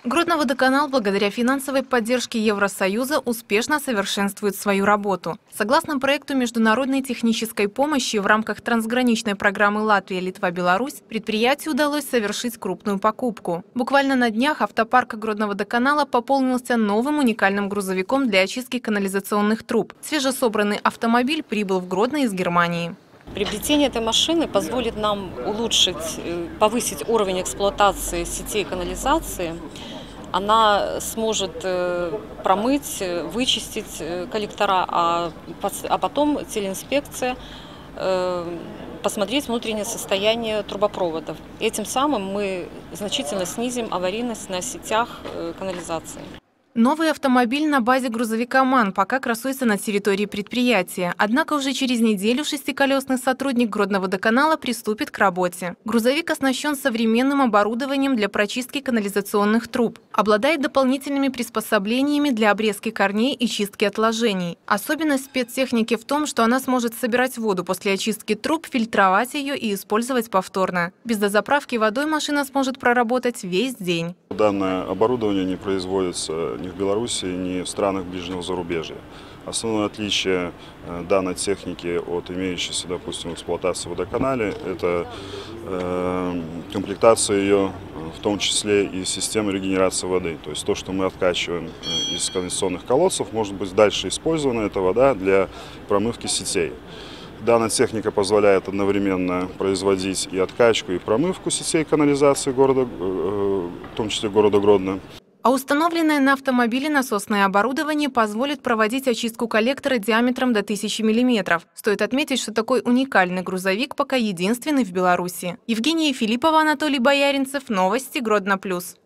Гродно-водоканал благодаря финансовой поддержке Евросоюза успешно совершенствует свою работу. Согласно проекту международной технической помощи в рамках трансграничной программы Латвия-Литва-Беларусь предприятию удалось совершить крупную покупку. Буквально на днях автопарк Гродно-водоканала пополнился новым уникальным грузовиком для очистки канализационных труб. Свежесобранный автомобиль прибыл в Гродно из Германии. Приобретение этой машины позволит нам повысить уровень эксплуатации сетей канализации. Она сможет промыть, вычистить коллектора, а потом телеинспекция посмотреть внутреннее состояние трубопроводов. Этим самым мы значительно снизим аварийность на сетях канализации. Новый автомобиль на базе грузовика МАН пока красуется на территории предприятия. Однако уже через неделю шестиколесный сотрудник Гродно-водоканала приступит к работе. Грузовик оснащен современным оборудованием для прочистки канализационных труб. Обладает дополнительными приспособлениями для обрезки корней и чистки отложений. Особенность спецтехники в том, что она сможет собирать воду после очистки труб, фильтровать ее и использовать повторно. Без дозаправки водой машина сможет проработать весь день. Данное оборудование не производится ни в Беларуси, ни в странах ближнего зарубежья. Основное отличие данной техники от имеющейся, допустим, в эксплуатации в водоканале – это комплектация ее, в том числе и системы регенерации воды. То есть то, что мы откачиваем из канализационных колодцев, может быть дальше использована эта вода для промывки сетей. Данная техника позволяет одновременно производить и откачку, и промывку сетей канализации города, в том числе города Гродно. А установленное на автомобиле насосное оборудование позволит проводить очистку коллектора диаметром до 1000 мм. Стоит отметить, что такой уникальный грузовик пока единственный в Беларуси. Евгения Филиппова, Анатолий Бояринцев. Новости Гродно+.